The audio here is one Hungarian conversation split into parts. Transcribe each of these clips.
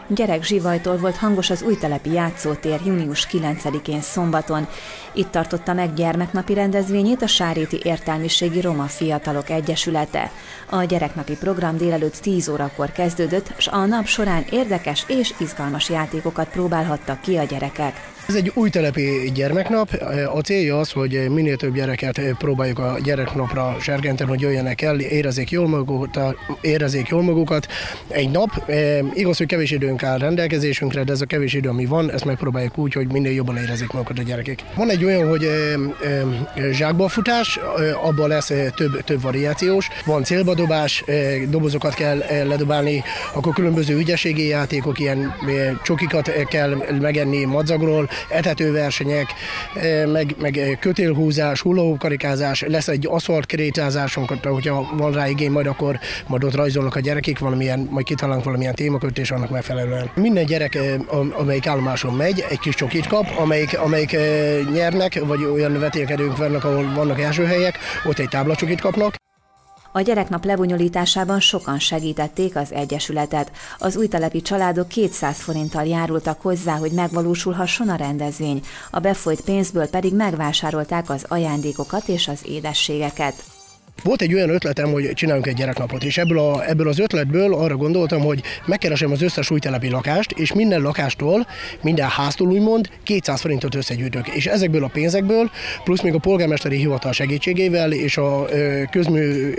Gyerekzsivajtól volt hangos az Újtelepi játszótér június 9-én szombaton. Itt tartotta meg gyermeknapi rendezvényét a Sáréti Értelmiségi Roma Fiatalok Egyesülete. A gyereknapi program délelőtt 10 órakor kezdődött, s a nap során érdekes és izgalmas játékokat próbálhattak ki a gyerekek. Ez egy újtelepi gyermeknap. A célja az, hogy minél több gyereket próbáljuk a gyereknapra serkenteni, hogy jöjjenek el, érezzék jól magukat. Egy nap, igaz, hogy kevés időnk áll rendelkezésünkre, de ez a kevés idő, ami van, ezt megpróbáljuk úgy, hogy minél jobban érezzék magukat a gyerekek. Van egy olyan, hogy zsákbafutás, abban lesz több variációs, van célbadobás, dobozokat kell ledobálni, akkor különböző ügyességi játékok, ilyen csokikat kell megenni madzagról, etetőversenyek, meg kötélhúzás, hullahópkarikázás, lesz egy aszfaltkrétázásunk, hogyha van rá igény, majd ott rajzolnak a gyerekek, majd kitalálunk valamilyen témakört, és annak megfelelően. Minden gyerek, amelyik állomáson megy, egy kis csokit kap, amelyik nyernek, vagy olyan vetélkedők vannak, ahol vannak első helyek, ott egy táblacsokit kapnak. A gyereknap lebonyolításában sokan segítették az Egyesületet. Az újtelepi családok 200 forinttal járultak hozzá, hogy megvalósulhasson a rendezvény. A befolyt pénzből pedig megvásárolták az ajándékokat és az édességeket. Volt egy olyan ötletem, hogy csináljunk egy gyereknapot, és ebből az ötletből arra gondoltam, hogy megkeresem az összes újtelepi lakást, és minden lakástól, minden háztól úgymond 200 forintot összegyűjtök. És ezekből a pénzekből, plusz még a polgármesteri hivatal segítségével és a közmű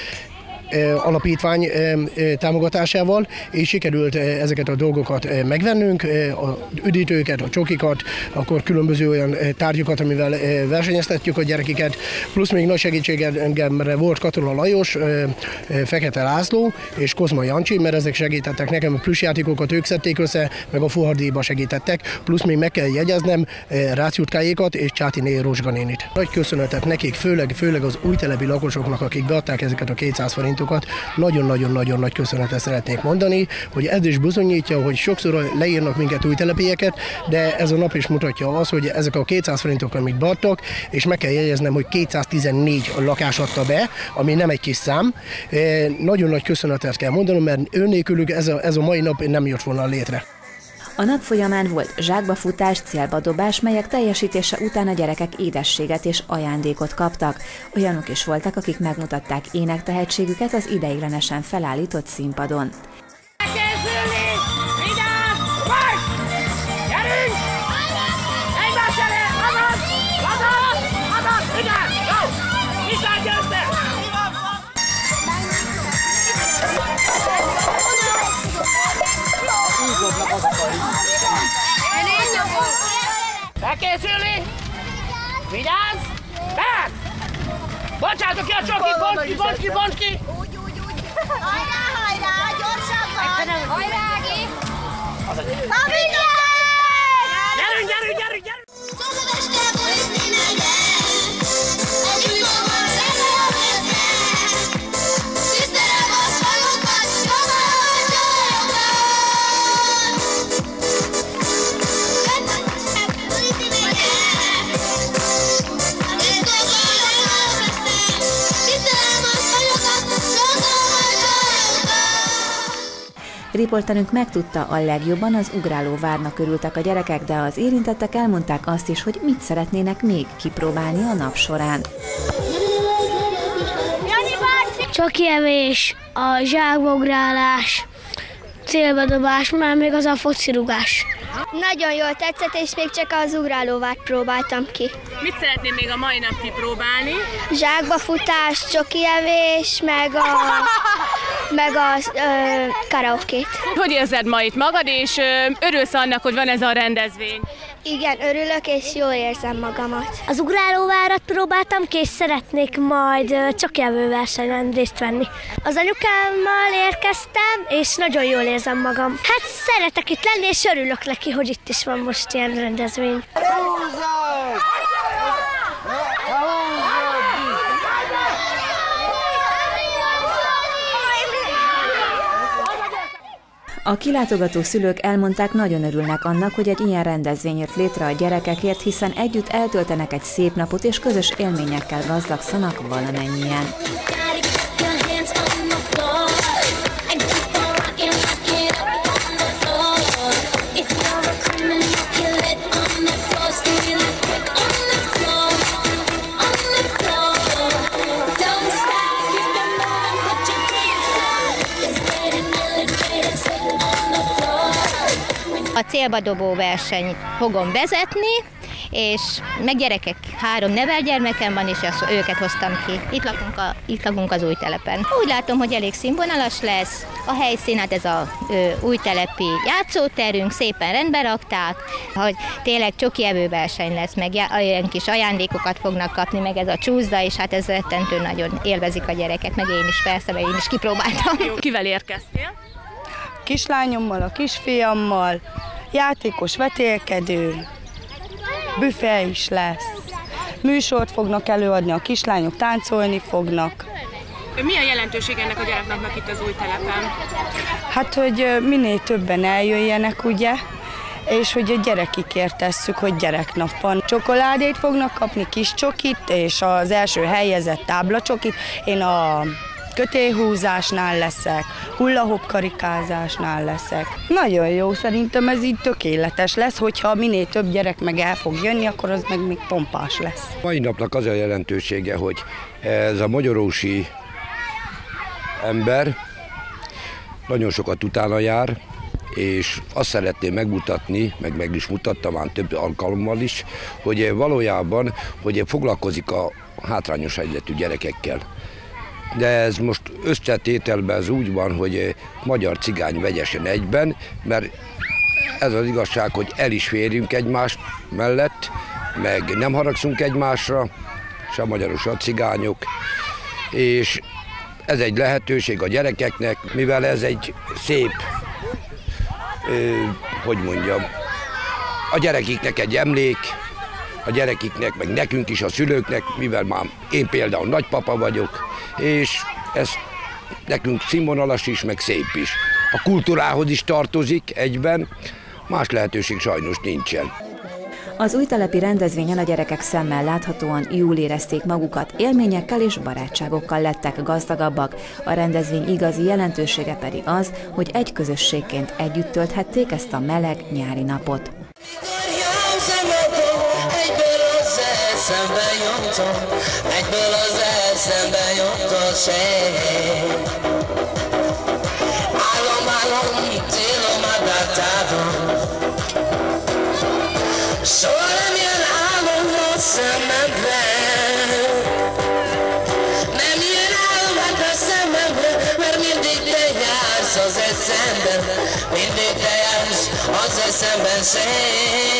alapítvány támogatásával, és sikerült ezeket a dolgokat megvennünk, a üdítőket, a csokikat, akkor különböző olyan tárgyakat, amivel versenyeztetjük a gyerekeket, plusz még nagy segítségemre volt Katona Lajos, Fekete László és Kozma Jancsi, mert ezek segítettek nekem, a plüssjátékokat ők szedték össze, meg a fuhardíjba segítettek, plusz még meg kell jegyeznem Rácjutkáékat és Csátiné Rózsga nénit. Nagy köszönetet nekik, főleg az újtelepi lakosoknak, akik beadták ezeket a 200 forintokat. Nagyon-nagyon nagy köszönetet szeretnék mondani, hogy ez is bizonyítja, hogy sokszor leírnak minket újtelepieket, de ez a nap is mutatja azt, hogy ezek a 200 forintok, amit beadtak, és meg kell jegyeznem, hogy 214 lakás adta be, ami nem egy kis szám. Nagyon nagy köszönetet kell mondanom, mert önnélkülük ez a mai nap nem jött volna létre. A nap folyamán volt zsákbafutás, célbadobás, melyek teljesítése után a gyerekek édességet és ajándékot kaptak. Olyanok is voltak, akik megmutatták énektehetségüket az ideiglenesen felállított színpadon. Elkészülni! Vigyázz! Mehet! Bocsátok ki a csokit! Bonts ki! Úgy! Hajrá! Gyorsabban! Hajrá, Ági! Familia! Gyerünk! Riporterünk megtudta, a legjobban az ugrálóvárnak örültek a gyerekek, de az érintettek elmondták azt is, hogy mit szeretnének még kipróbálni a nap során. Csokievés, a zsákbaugrálás, célbadobás, már még az a focirugás. Nagyon jól tetszett, és még csak az ugrálóvárt próbáltam ki. Mit szeretném még a mai nap kipróbálni? Zsákbafutás, csokievés, meg a karaokét. Hogy érzed ma itt magad, és örülsz annak, hogy van ez a rendezvény? Igen, örülök, és jól érzem magamat. Az ugrálóvárat próbáltam ki, és szeretnék majd csokievő versenyen részt venni. Az anyukámmal érkeztem, és nagyon jól érzem magam. Hát szeretek itt lenni, és örülök neki, hogy itt is van most ilyen rendezvény. A kilátogató szülők elmondták, nagyon örülnek annak, hogy egy ilyen rendezvény jött létre a gyerekekért, hiszen együtt eltöltenek egy szép napot, és közös élményekkel gazdagszanak valamennyien. a célba dobó versenyt fogom vezetni, és meg gyerekek, 3 nevelgyermekem van, és őket hoztam ki. Itt lakunk az új telepen. Úgy látom, hogy elég színvonalas lesz. A helyszín, hát ez a új telepi játszóterünk, szépen rendbe rakták, hogy tényleg csoki evőverseny lesz, meg olyan kis ajándékokat fognak kapni, meg ez a csúszda, és hát ez rettentő nagyon élvezik a gyerekek, meg én is persze, mert én is kipróbáltam. Kivel érkeztél? Kislányommal, a kisfiammal, játékos vetélkedő, büfé is lesz. Műsort fognak előadni, a kislányok táncolni fognak. Mi a jelentőség ennek a gyereknapnak itt az új telepen? Hát, hogy minél többen eljöjjenek, ugye, és hogy a gyerekikért tesszük, hogy gyereknap van. Csokoládét fognak kapni, kis csokit, és az első helyezett táblacsokit. Én a kötélhúzásnál leszek, hullahop karikázásnál leszek. Nagyon jó, szerintem ez így tökéletes lesz, hogyha minél több gyerek meg el fog jönni, akkor az meg még pompás lesz. Mai napnak az a jelentősége, hogy ez a magyarósi ember nagyon sokat utána jár, és azt szeretném megmutatni, meg is mutattam már több alkalommal is, hogy valójában hogy foglalkozik a hátrányos helyzetű gyerekekkel. De ez most összetételben ez úgy van, hogy magyar cigány vegyesen egyben, mert ez az igazság, hogy el is férjünk egymás mellett, meg nem haragszunk egymásra, se magyarok, se cigányok, és ez egy lehetőség a gyerekeknek, mivel ez egy szép, hogy mondjam, a gyerekiknek egy emlék, a gyerekiknek, meg nekünk is, a szülőknek, mivel már én például nagypapa vagyok, és ez nekünk színvonalas is, meg szép is. A kultúrához is tartozik egyben, más lehetőség sajnos nincsen. Az újtelepi rendezvényen a gyerekek szemmel láthatóan jól érezték magukat, élményekkel és barátságokkal lettek gazdagabbak. A rendezvény igazi jelentősége pedig az, hogy egy közösségként együtt tölthették ezt a meleg nyári napot. Egyből az eszembe jött a sejt. Álom, célom a dátában. Soha nem jön álom a szemembe. Nem jön álom a szemembe, mert mindig te jársz az eszemben. Mindig te jársz az eszemben, sejt.